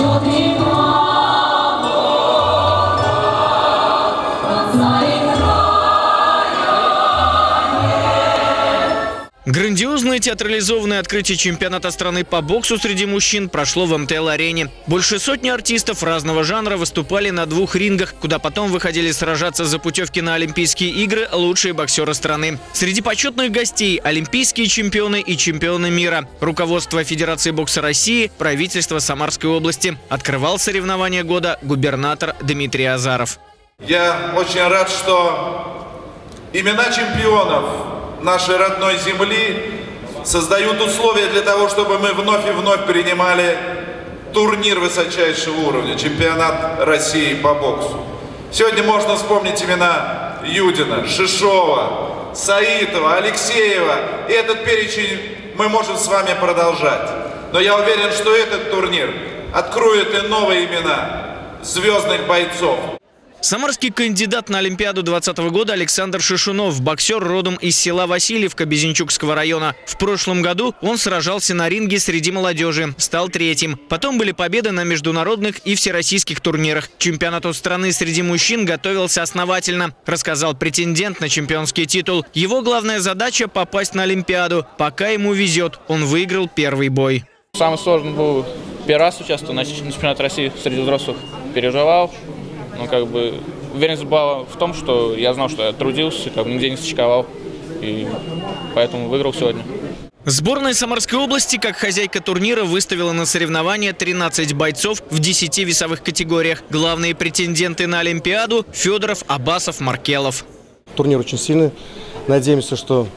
Грандиозное театрализованное открытие чемпионата страны по боксу среди мужчин прошло в МТЛ-арене. Больше сотни артистов разного жанра выступали на 2 рингах, куда потом выходили сражаться за путевки на Олимпийские игры лучшие боксеры страны. Среди почетных гостей – олимпийские чемпионы и чемпионы мира, руководство Федерации бокса России, правительство Самарской области. Открывал соревнования года губернатор Дмитрий Азаров. Я очень рад, что имена чемпионов нашей родной земли создают условия для того, чтобы мы вновь и вновь принимали турнир высочайшего уровня, чемпионат России по боксу. Сегодня можно вспомнить имена Юдина, Шишова, Саитова, Алексеева. И этот перечень мы можем с вами продолжать. Но я уверен, что этот турнир откроет и новые имена звездных бойцов. Самарский кандидат на Олимпиаду 2020 года Александр Шишунов, боксер родом из села Васильевка Безенчукского района. В прошлом году он сражался на ринге среди молодежи, стал 3-м. Потом были победы на международных и всероссийских турнирах. К чемпионату страны среди мужчин готовился основательно, рассказал претендент на чемпионский титул. Его главная задача – попасть на Олимпиаду. Пока ему везет, он выиграл первый бой. Самый сложный был первый раз участвовал на чемпионате России среди взрослых. Переживал. Ну, уверенность была в том, что я знал, что я трудился, нигде не сочковал, и поэтому выиграл сегодня. Сборная Самарской области, как хозяйка турнира, выставила на соревнования 13 бойцов в 10 весовых категориях. Главные претенденты на Олимпиаду – Федоров, Абасов, Маркелов. Турнир очень сильный. Надеемся, что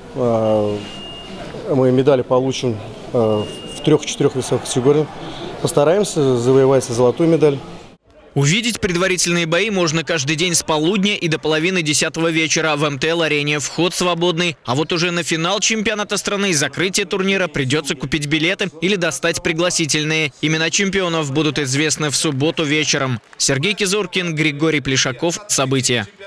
мы медали получим в 3-4 весовых категориях. Постараемся завоевать золотую медаль. Увидеть предварительные бои можно каждый день с полудня и до половины 10-го вечера в МТЛ-арене. Вход свободный. А вот уже на финал чемпионата страны и закрытие турнира придется купить билеты или достать пригласительные. Имена чемпионов будут известны в субботу вечером. Сергей Кизуркин, Григорий Плешаков. События.